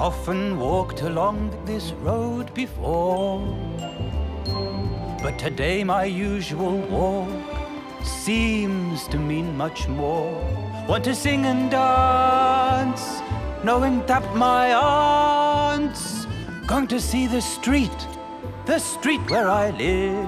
often walked along this road before, but today my usual walk seems to mean much more. Want to sing and dance, knowing that my aunt's going to see the street where I live.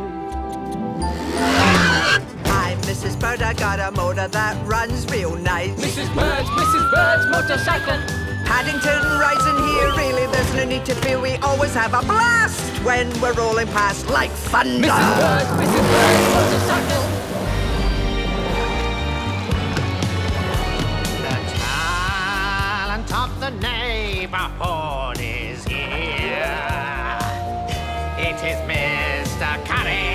I'm Mrs. Bird, I got a motor that runs real nice. Mrs. Bird's motorcycle. Paddington rides in here, really, there's no need to fear. We always have a blast when we're rolling past like thunder. Mrs. Bird's motorcycle. The talent of the neighborhood is here. It is Mr. Curry.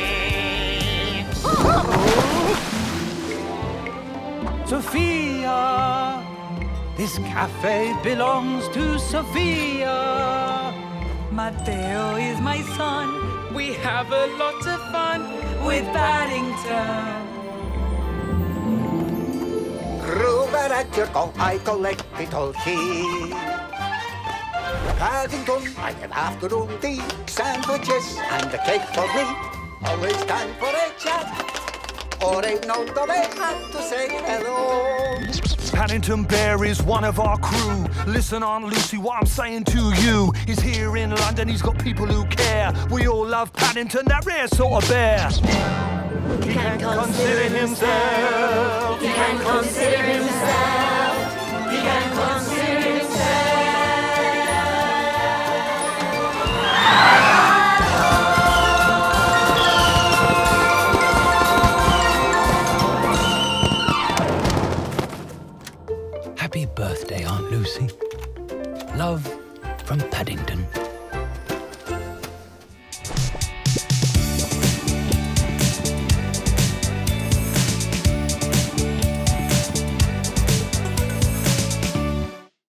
Sophia, this cafe belongs to Sophia. Matteo is my son. We have a lot of fun With Paddington. Gruber, at your call, I collect it all here. Paddington, I have afternoon tea, sandwiches, and a cake for me. Always time for a chat, or a note of a hat to say hello. Paddington Bear is one of our crew. Listen on, Lucy, what I'm saying to you. He's here in London, he's got people who care. We all love Paddington, that rare sort of bear. He can consider himself. He can consider himself. He can consider himself. Happy birthday, Aunt Lucy. Love from Paddington.